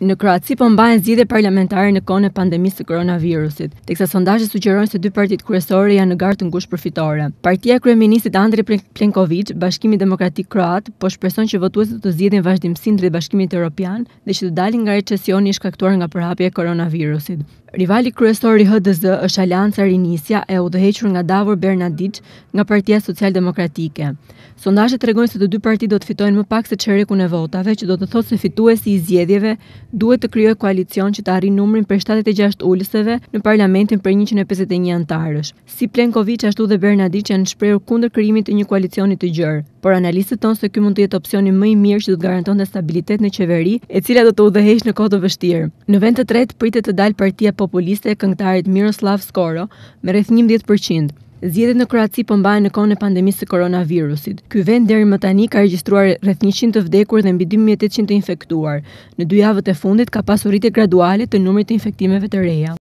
Në Kroaci po mbahen zgjedhje parlamentare në kohën e pandemisë së koronavirusit, teksa sondazhet sugjerojnë se dy partitë kryesore janë në garë të ngushtë përfitore. Partia e kryeministit Andrej Plenković, Bashkimi Demokratik Kroat, po shpreson që votuesit të zgjidhin vazhdimsinë drejt Bashkimit Evropian dhe që të dalin nga recesioni i shkaktuar nga përhapja e koronavirusit. Rivali kryesor i HDZ është Aleanca Rinisja e udhëhequr nga Davor Bernardic nga Partia Socialdemokratike. Sondazhet tregojnë se të dy partitë do të fitojnë më pak se çerekun e votave, që do të thotë se fituesi i zgjedhjeve duhet të krijojë koalicion që të arrijë numrin për 76 ulëseve në parlamentin për 151 anëtarësh. Si Plenković ashtu dhe Bernardic janë shprehur kundër krijimit të një koalicioni të gjerë, por analistët thonë se ky mund të jetë opsioni më i mirë që do të garantonte stabilitet në qeveri, e cila do të udhëheqë në kohë të vështirë. Në vend të tretë pritet të dalë Partia Populiste e këngëtarit Miroslav Skoro me rreth 11%. Zgjedhjet në Kroaci po mbahen në kohën e pandemisë së koronavirusit. Ky vend deri më tani ka regjistruar rreth 100 të vdekur dhe mbi 2800 të infektuar. Në 2 javët e fundit ka pasur rritje graduale të numrit të infektimeve të reja.